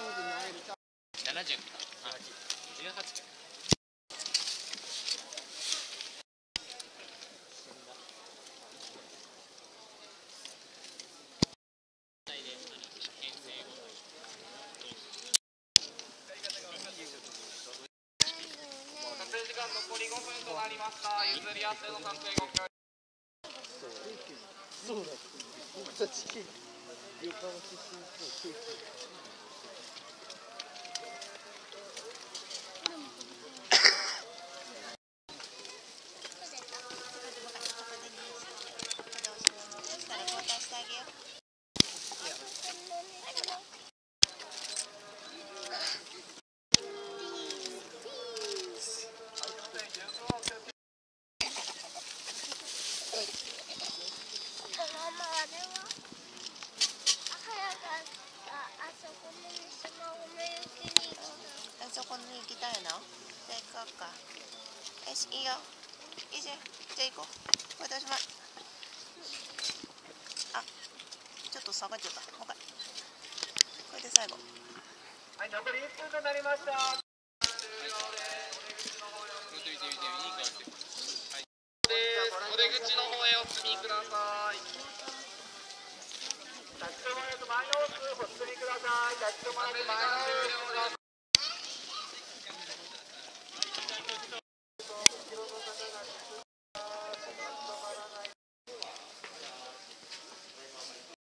70か。あ、18か。 撮影時間残り5分となりました。譲り合っての撮影ご協力。 そうだ。僕たち横浜出身そう。 そこに行きたいの？じゃあ行こうか。よし、いいよ。いいじゃん。じゃあ行こう。これどうします。あ、ちょっと下がっちゃった。もう一回。これで最後。 はい、残り1分となりました。お出口の方へお進みください。立ち止まらず前の奥お進みください。立ち止まらず前の奥。